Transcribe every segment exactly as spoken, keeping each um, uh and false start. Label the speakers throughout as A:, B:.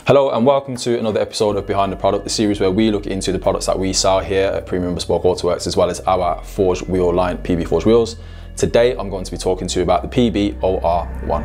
A: Hello and welcome to another episode of Behind the Product, the series where we look into the products that we sell here at Premium Bespoke AutoWorks, as well as our Forged Wheel line, P B Forged Wheels. Today I'm going to be talking to you about the P B O R one.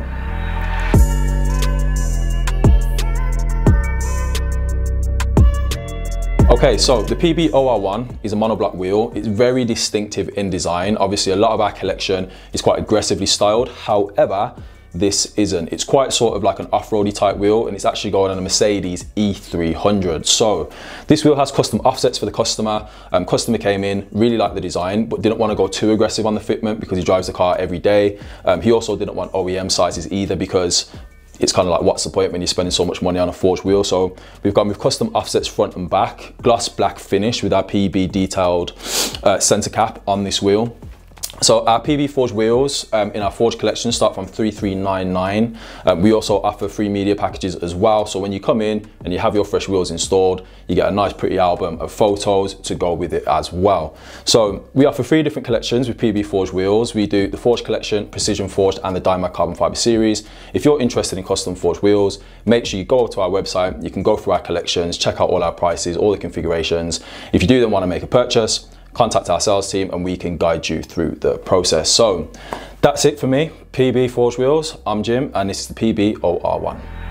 A: Okay, so the P B O R one is a monoblock wheel. It's very distinctive in design. Obviously, a lot of our collection is quite aggressively styled. However, this isn't. It's quite sort of like an off-roady type wheel, and it's actually going on a Mercedes E three hundred. So this wheel has custom offsets for the customer. Um, customer came in, really liked the design, but didn't want to go too aggressive on the fitment because he drives the car every day. Um, he also didn't want O E M sizes either, because it's kind of like, what's the point when you're spending so much money on a forged wheel? So we've gone with custom offsets front and back, gloss black finish with our P B detailed uh, center cap on this wheel. So our P B Forged wheels um, in our Forged collection start from three three nine nine. Um, we also offer free media packages as well. So when you come in and you have your fresh wheels installed, you get a nice pretty album of photos to go with it as well. So we offer three different collections with P B Forged wheels. We do the Forged collection, Precision Forged, and the Diamond Carbon Fiber series. If you're interested in custom forged wheels, make sure you go to our website. You can go through our collections, check out all our prices, all the configurations. If you do then want to make a purchase, contact our sales team and we can guide you through the process. So that's it for me, P B Forged Wheels. I'm Jim and this is the P B O R one.